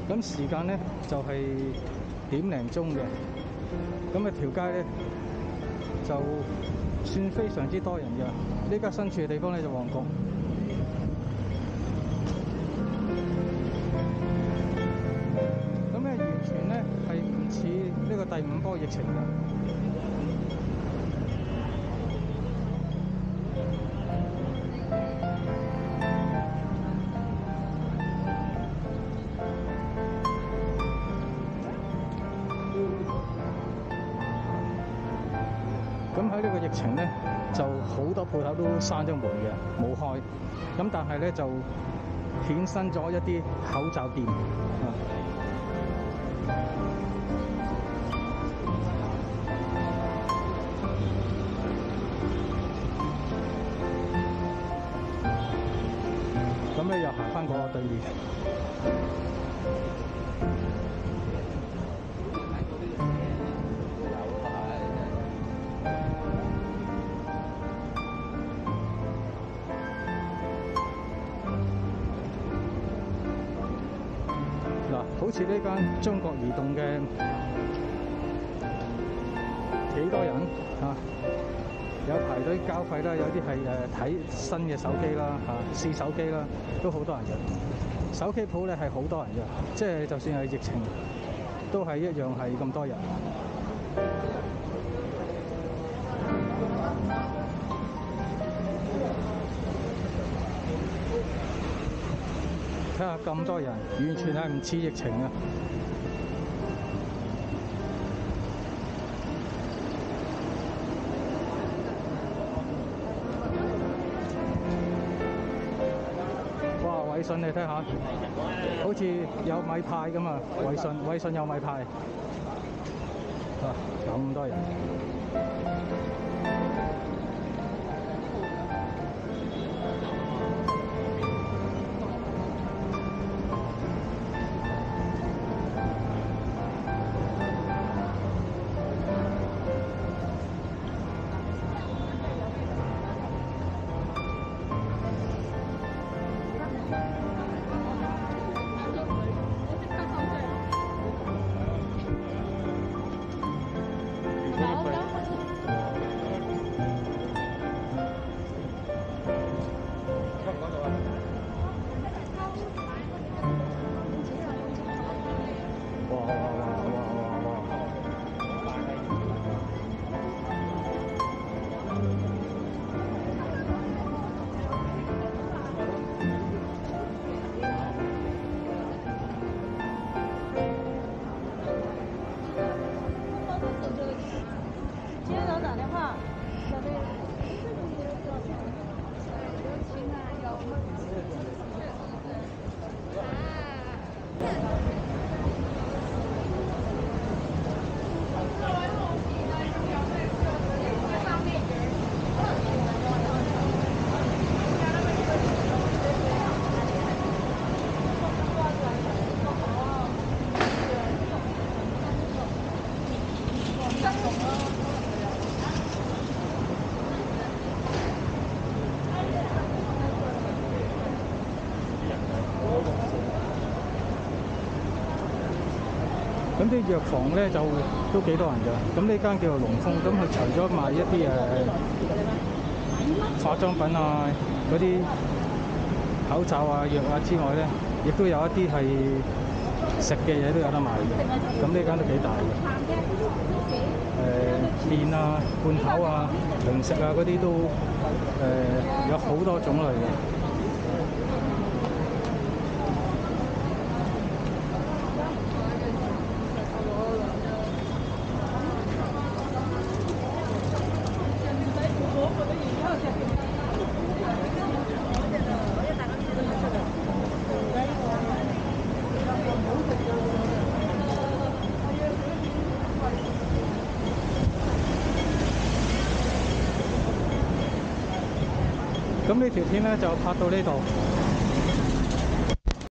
咁時間咧就係點零鐘嘅。咁啊條街咧就算非常之多人嘅。呢家身處嘅地方咧就旺角。咁咧完全咧係唔似呢個第五波疫情嘅。咁喺呢個疫情咧，就好多鋪頭都閂咗門嘅，冇開。咁但係咧就衍生咗一啲口罩店啊。咁咧又行翻過對面。好似呢間中國移動嘅幾多人啊？有排隊交費啦，有啲係睇新嘅手機啦，試手機啦，都好多人嘅。手機鋪咧係好多人嘅，即係就算係疫情，都係一樣係咁多人。睇下咁多人，完全係唔似疫情啊！哇！偉信你睇下，好似有米派咁啊！偉信有米派啊！咁多人。咁啲藥房咧就都幾多人㗎。咁呢間叫做龍豐，咁佢除咗賣一啲化妝品啊、嗰啲口罩啊、藥啊之外咧，亦都有一啲係食嘅嘢都有得賣嘅。咁呢間都幾大嘅。麵啊、罐頭啊、零食啊嗰啲都有好多種類嘅。咁呢條片咧就拍到呢度。